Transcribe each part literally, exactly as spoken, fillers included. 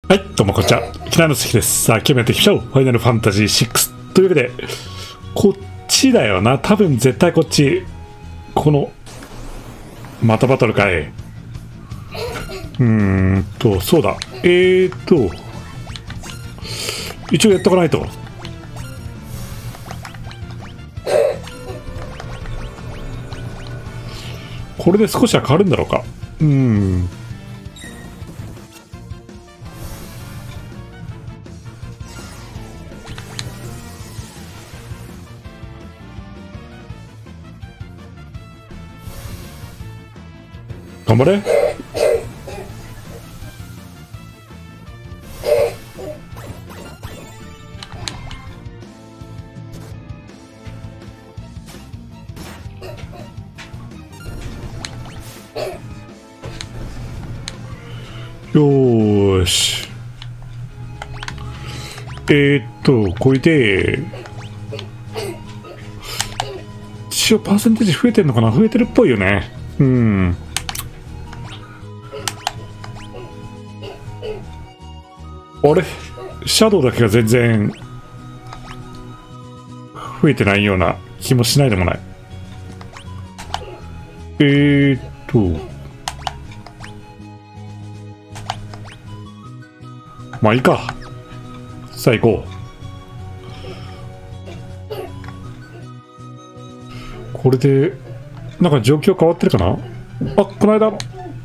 はい、どうもこんにちは。平野関です。さあ、今日もやっていきましょう。ファイナルファンタジーシックス。というわけで、こっちだよな。多分絶対こっち。この、またバトルかい。うーんと、そうだ。えーっと、一応やっとかないと。これで少しは変わるんだろうか。うーん。頑張れ。よーし。えー、っと、これで、一応パーセンテージ増えてるのかな。増えてるっぽいよね。うん。あれシャドウだけが全然増えてないような気もしないでもない。えーっとまあいいか。さあ行こう。これでなんか状況変わってるかな。あ、この間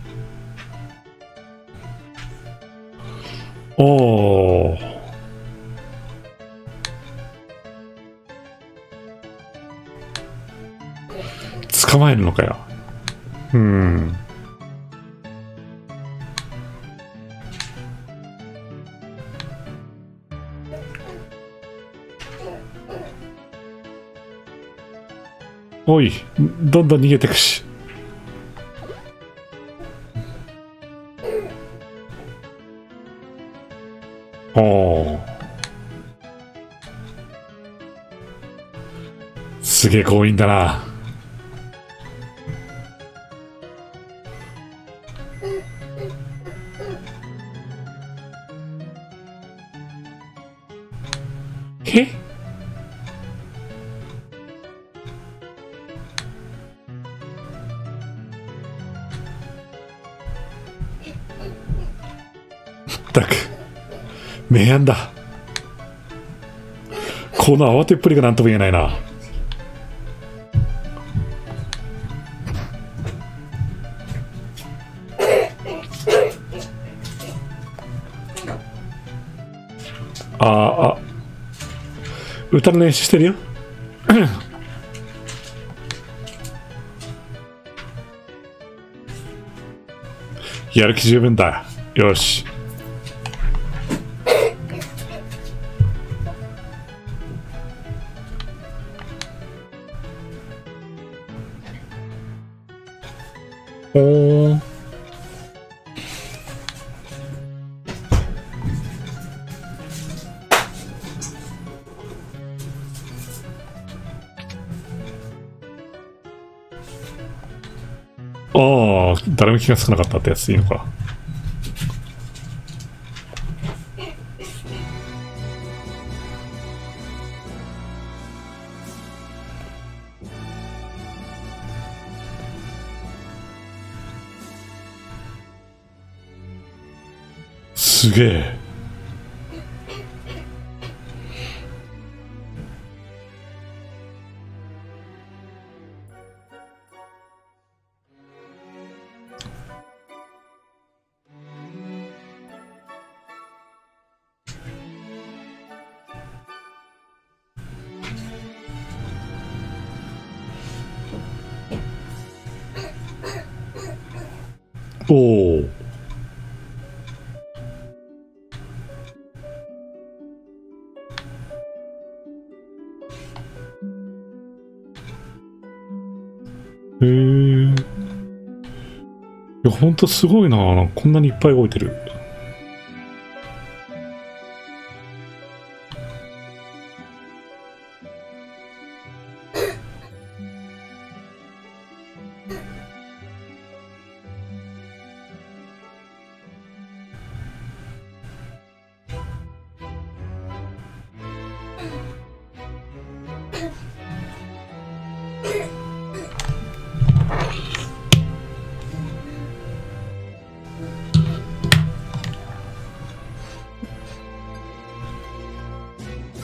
おー捕まえるのかよ。うん。おい、どんどん逃げてくし。おお。すげえ強引だな。え？ったく明暗だ。この慌てっぷりが何とも言えないな。あーあ、歌の練習してるよ。やる気十分だ。よし。おー。ああ、誰も気がつかなかったってやつでいいのか。すげえ。おお。へえ。いや、ほんとすごいな。こんなにいっぱい動いてる。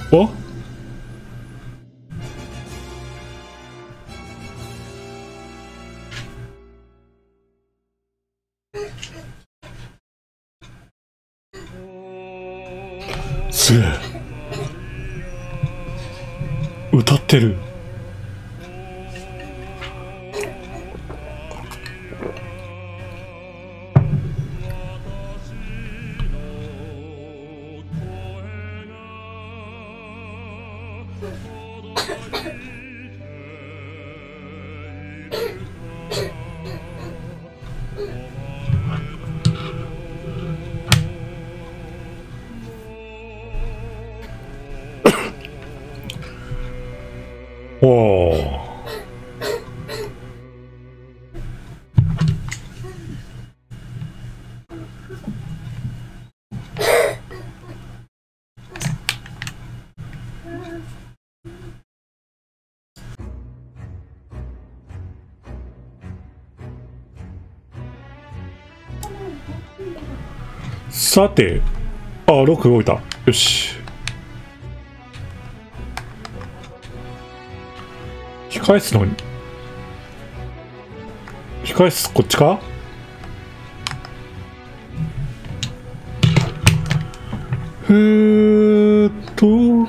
おすげえ歌ってる。おお。さて、あ、ロック動いた。よし。控え室の控え室こっちか。えーっと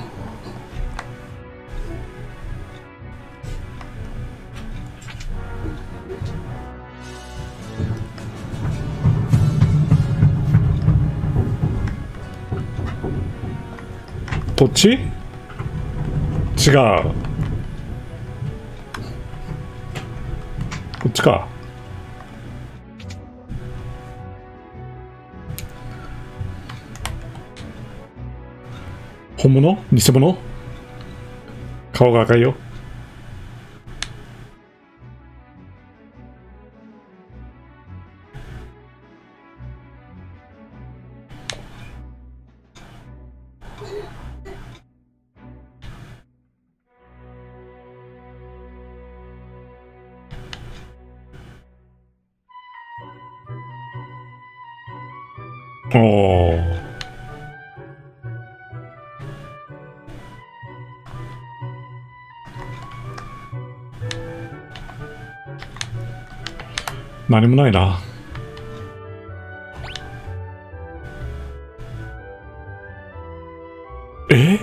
こっち？違う。こっちか。本物？偽物？顔が赤いよ。おー。何もないな。え？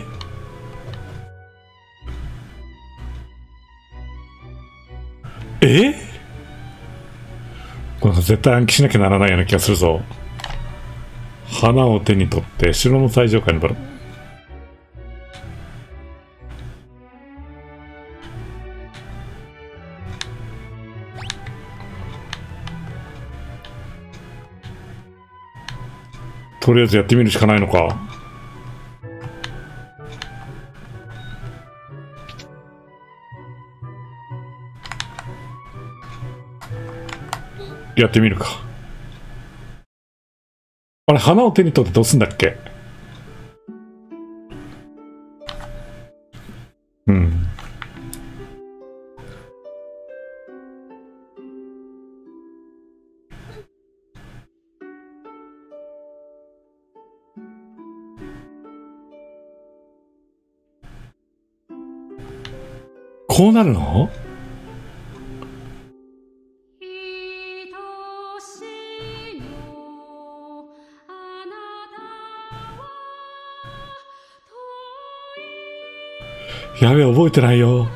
え？これ絶対暗記しなきゃならないような気がするぞ。花を手に取って城の最上階にばら。とりあえずやってみるしかないのか。やってみるか。あれ、花を手に取ってどうすんだっけ。うん。こうなるの？やべえ、覚えてないよ。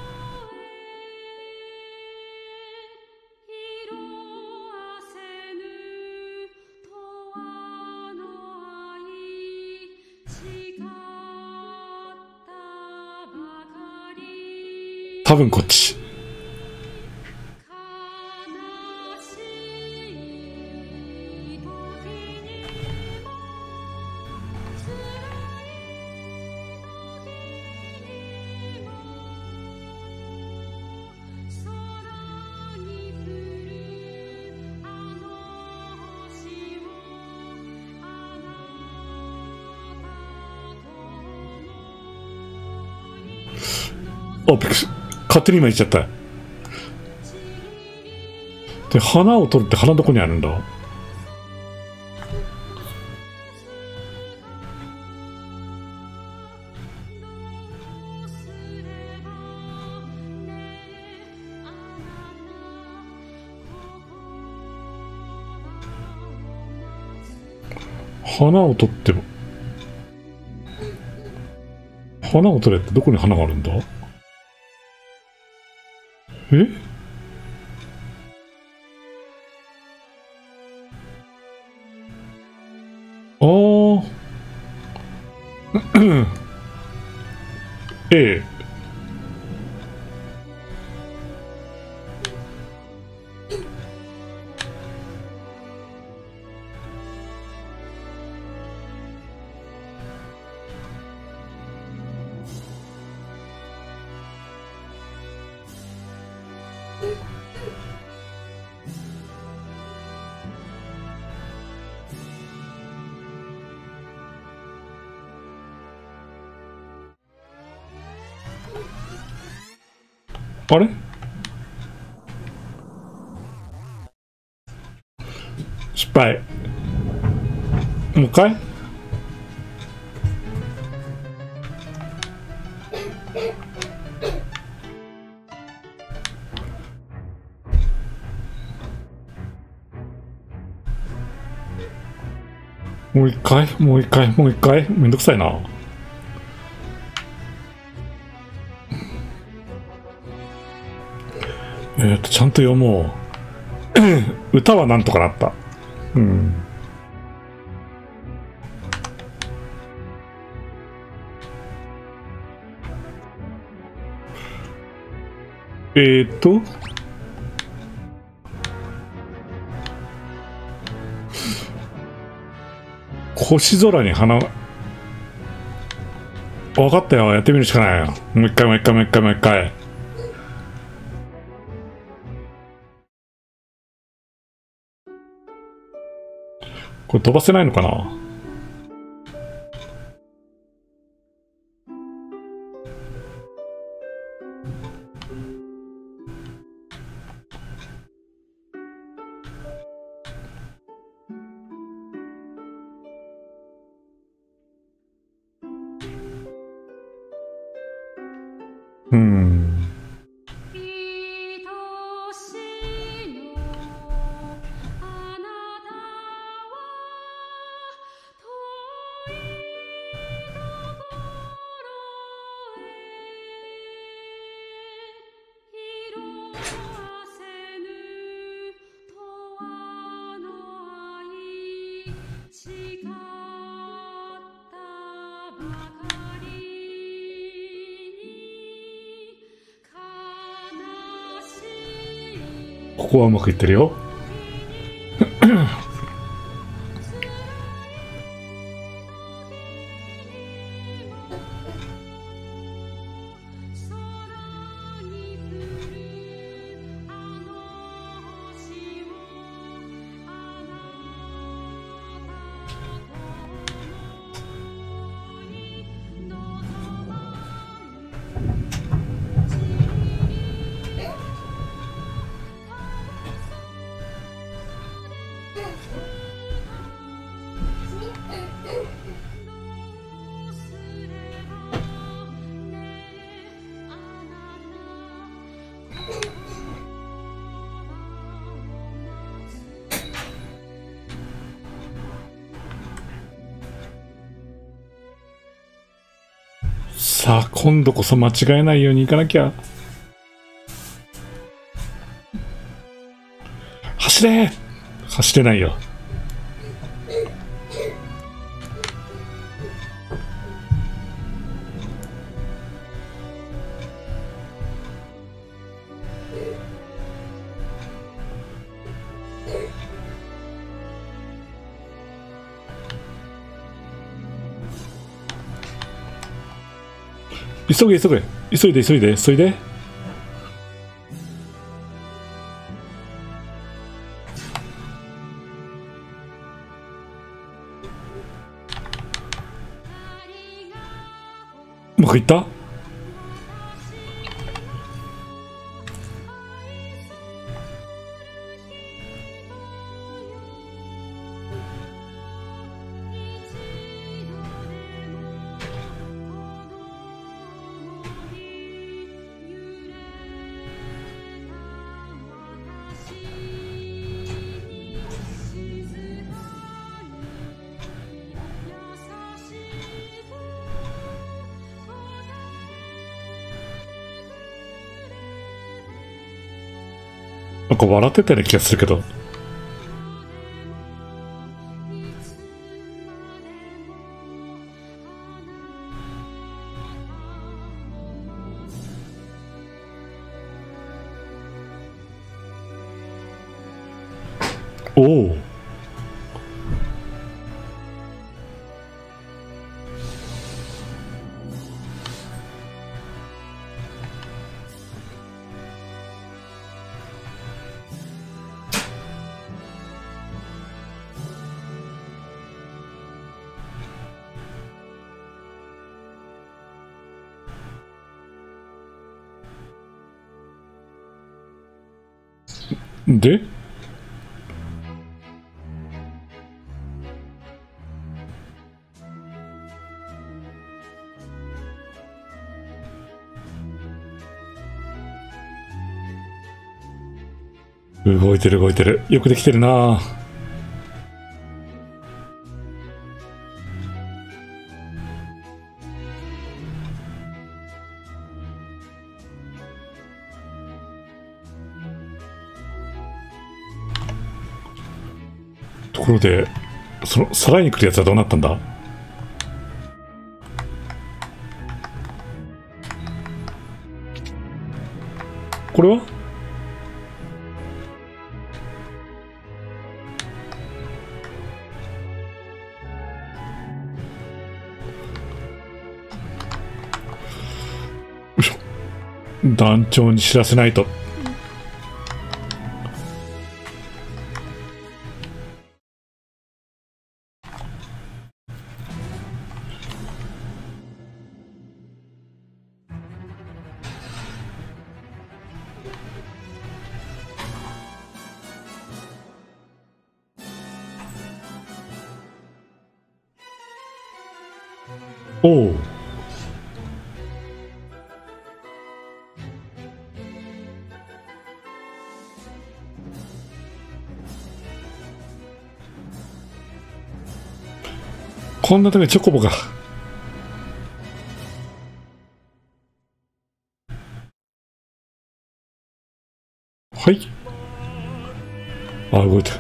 多分こっち。あ、びっくりした。勝手に今言っちゃった。で、花を取るって花どこにあるんだ？ 花を取っても、花を取れってどこに花があるんだ？え？ああ。ええ。あれ？失敗。もう一回？もう一回もう一回もう一回めんどくさいな。えっとちゃんと読もう。歌はなんとかなった。うん。えー、っと星空に花が、分かったよ。やってみるしかないよ。もう一回もう一回もう一回もう一回。これ飛ばせないのかな？うん。ここはうまくいってるよ。さあ今度こそ間違えないようにいかなきゃ。走れ。走れないよ。急げ急げ急いで急いで急いで。うまくいった。 なんか笑ってたような気がするけど。おお。で動いてる動いてる。よくできてるな。ところで、そのさらいに来るやつはどうなったんだ？これは団長に知らせないと。おう。こんなとこにチョコボが。はい。あ、動いてる。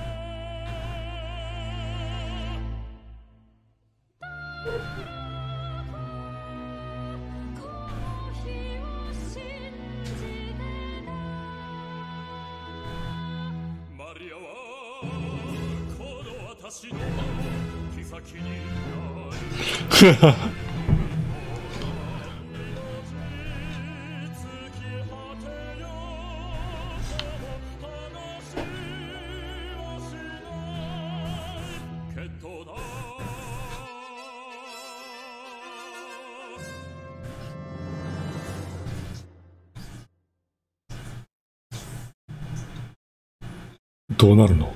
どうなるの？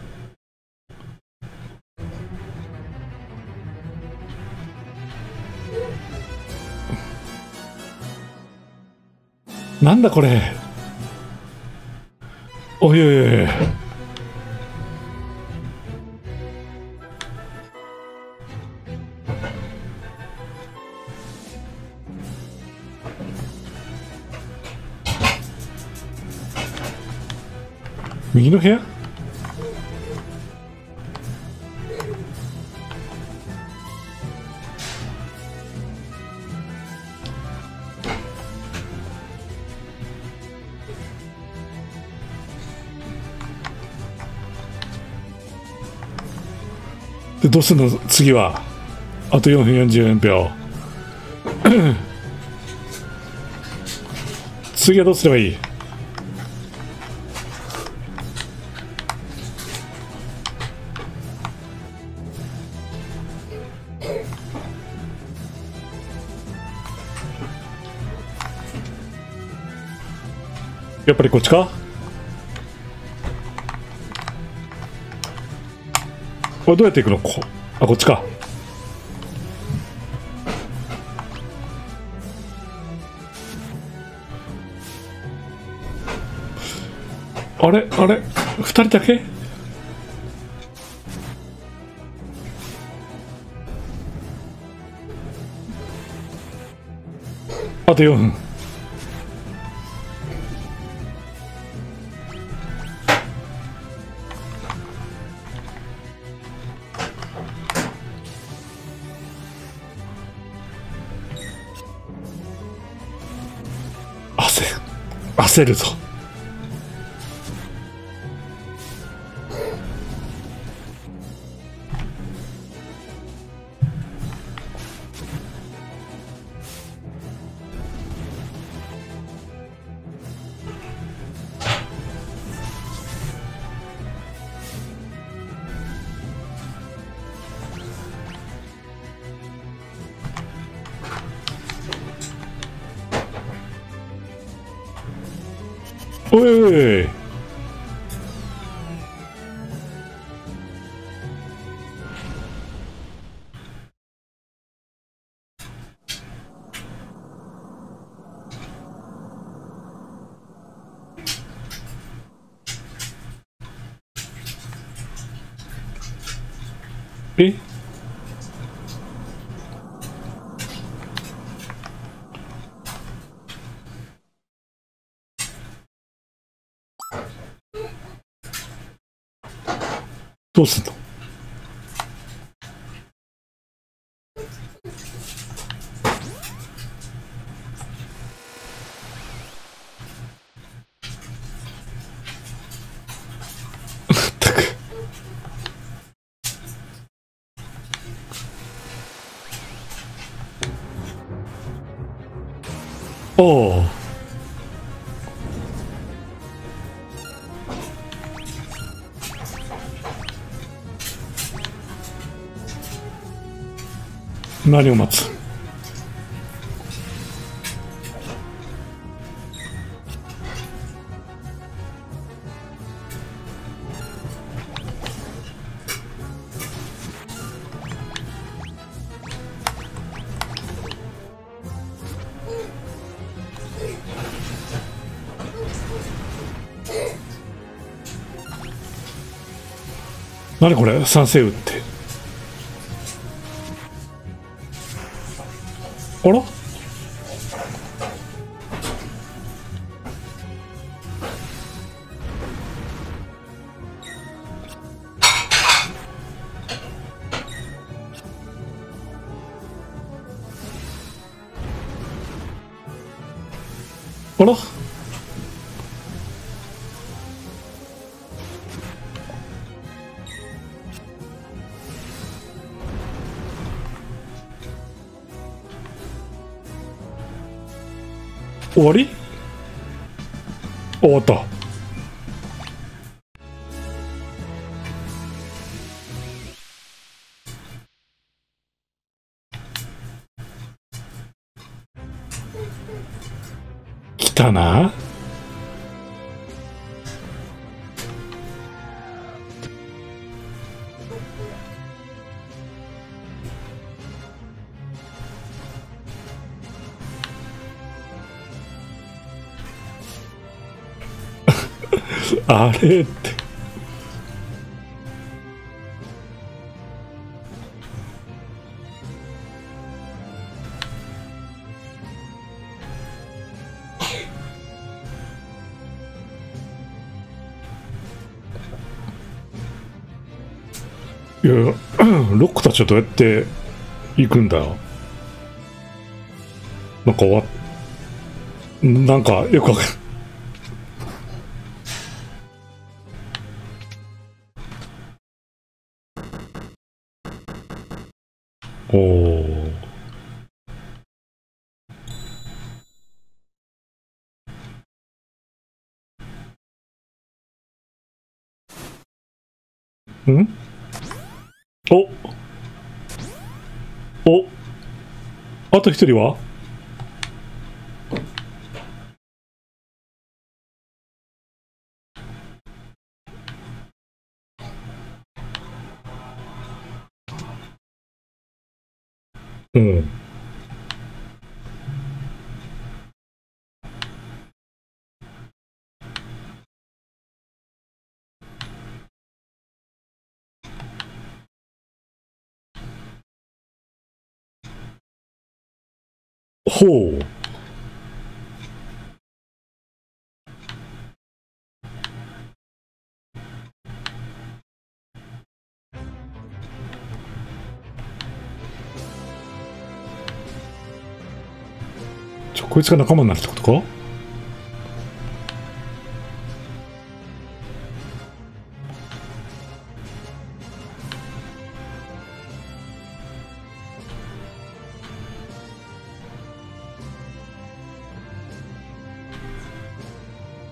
なんだこれ。おいおいおい。右の部屋？でどうすんの次は。あとよんぷんよんじゅうよんびょう次はどうすればいい？やっぱりこっちか？これどうやって行くの？こあ、こっちか。あれあれ二人だけ？あとよんぷん。 焦焦るぞ。おいおいおい。え、どうすんの？ったく。おお。何を待つ？何これ、賛成打って。あら？あら？終わり？終わった。来たな。あれって。いや、ロックたちはどうやって行くんだ？なんか終わっ、なんかよくわかんない。おお。ん？おお、あと一人は？うん。ほう。ちょ、こいつが仲間になるってことか？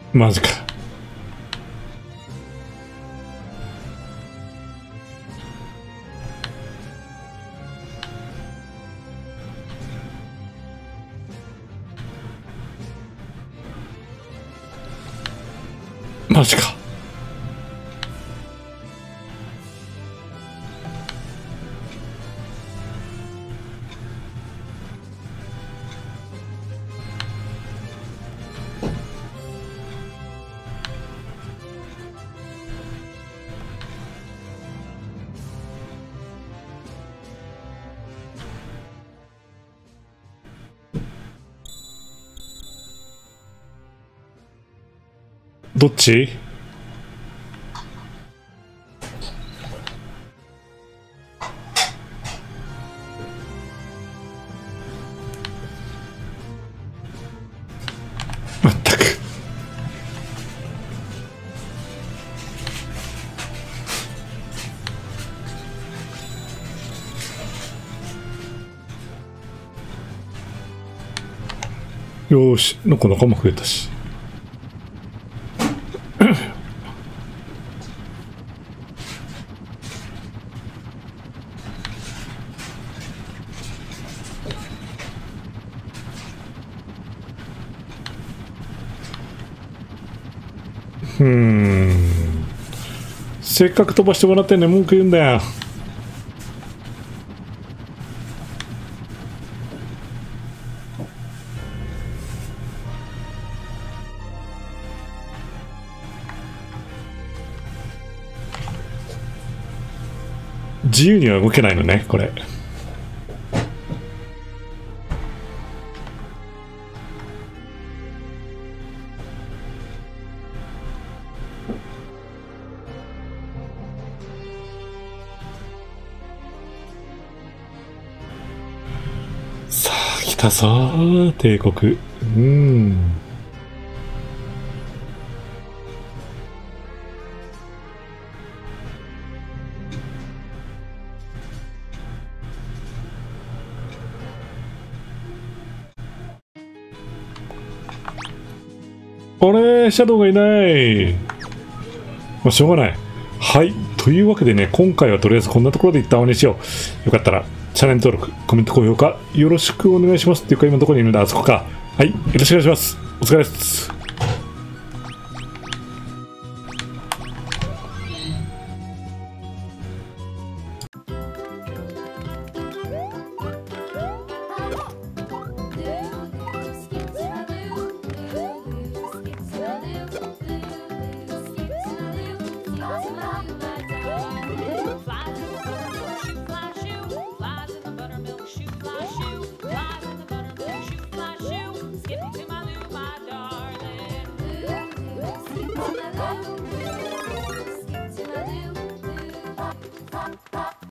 マジか。マジか。どっち？まったく。よーし、のこのこも増えたし。うーん、せっかく飛ばしてもらってんねん、文句言うんだよ。自由には動けないのね、これ。さあ来たぞー、帝国。うん、あれ、シャドウがいない。まあ、しょうがない。はい。というわけでね、今回はとりあえずこんなところで一旦終わりにしよう。よかったら、チャンネル登録、コメント、高評価、よろしくお願いします。っていうか、今どこにいるんだ、あそこか。はい。よろしくお願いします。お疲れです。